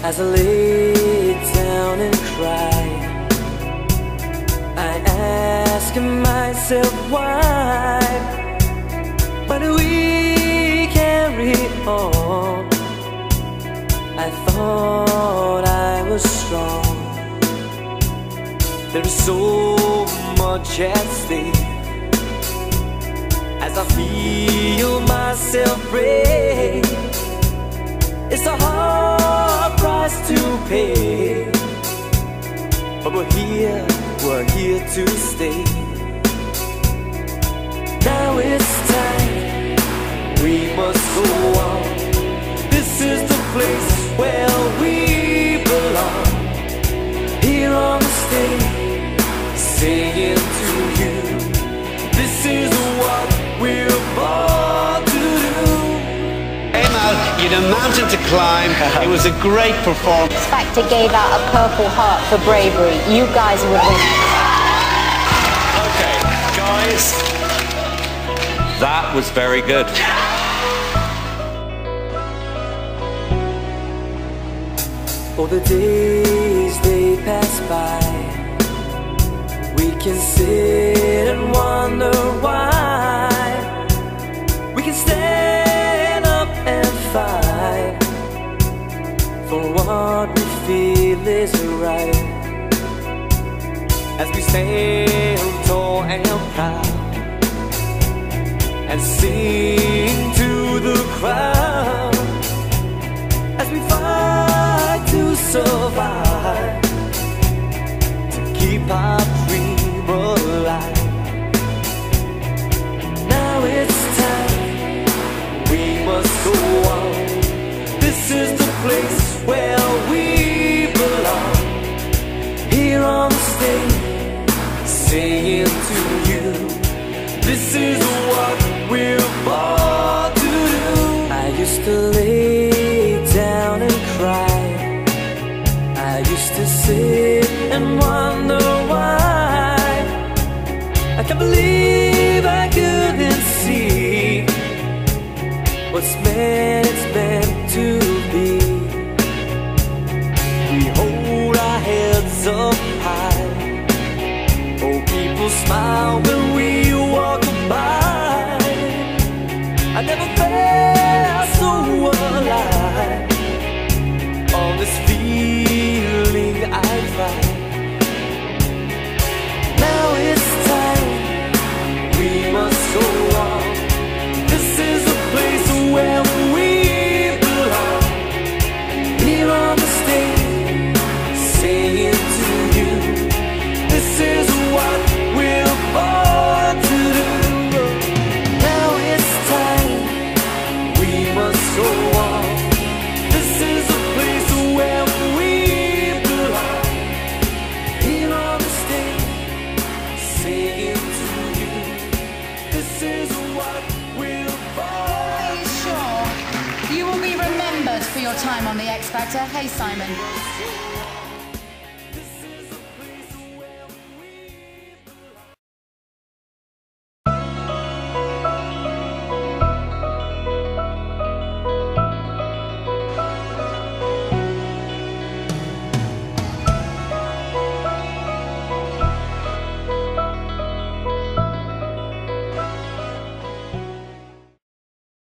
As I lay down and cry, I ask myself why do we carry on? I thought I was strong. There is so much at stake. As I feel myself break, it's a hard price to pay, but we're here to stay. Now it's time, we must go on. This is the place where we belong. Here on the stage, singing to you. This is what we're born to do. You'd a mountain to climb. It was a great performance. X Factor gave out a Purple Heart for bravery. You guys would win. Okay, guys, that was very good. Oh, the days they pass by, we can sit and wonder why. We can stand up and fight for what we feel is right. As we stand tall and proud and sing to the crowd, as we fight to survive, to keep our dream alive. Now it's time, we must go on. This is the place where we belong. Here on the stage, singing to you. This is what we're born to do. I used to lay down and cry. I used to sit and wonder why. I can't believe I couldn't see what's meant to be. We hold our heads up high. Oh, people smile when we walk by. I never felt so alive. All this feeling I find. Now it's time, we must go on. This is a place where we belong. Here on the stage, singing to you. This is what we're born to do. Now it's time, we must go on. This is a place where we belong. Here on the stage, singing to you. This is what we're born. Are you sure? You will be remembered for your time on the X Factor. Hey, Simon.